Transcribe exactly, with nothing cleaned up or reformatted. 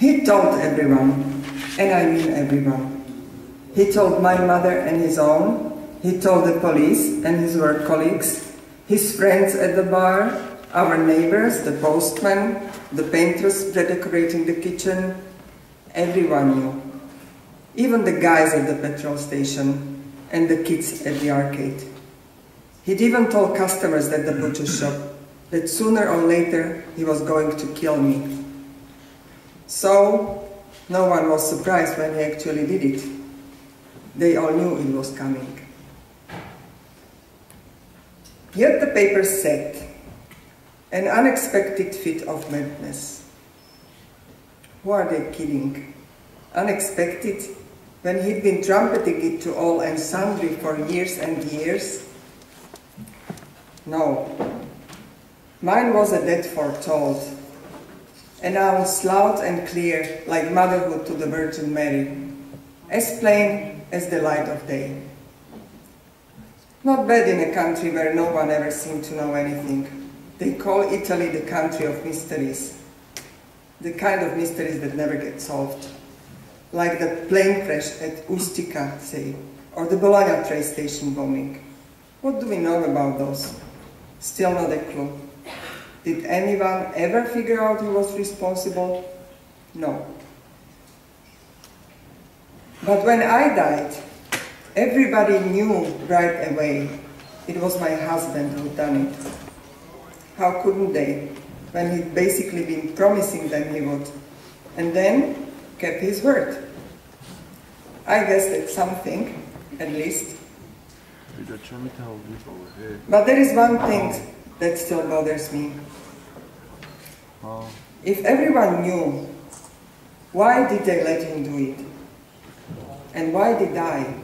He told everyone, and I mean everyone. He told my mother and his own. He told the police and his work colleagues, his friends at the bar, our neighbors, the postman, the painters redecorating the kitchen. Everyone knew. Even the guys at the petrol station and the kids at the arcade. He'd even told customers at the butcher shop that sooner or later he was going to kill me. So, no one was surprised when he actually did it. They all knew it was coming. Yet the paper said, an unexpected fit of madness. Who are they kidding? Unexpected, when he'd been trumpeting it to all and sundry for years and years? No. Mine was a death foretold, announced loud and clear like motherhood to the Virgin Mary, as plain as the light of day. Not bad in a country where no one ever seemed to know anything. They call Italy the country of mysteries. The kind of mysteries that never get solved. Like the plane crash at Ustica, say, or the Bologna train station bombing. What do we know about those? Still not a clue. Did anyone ever figure out who was responsible? No. But when I died, everybody knew right away it was my husband who'd done it. How couldn't they, when he'd basically been promising them he would, and then kept his word? I guess that's something, at least. But there is one thing that still bothers me. If everyone knew, why did they let him do it? And why did I?